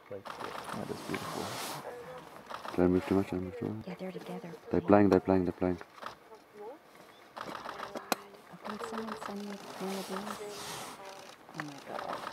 That is beautiful. Did I move too much? Did I move too much? Yeah, they're together. They're playing, they're playing, they're playing. Oh, can someone send me one of these? Oh my god.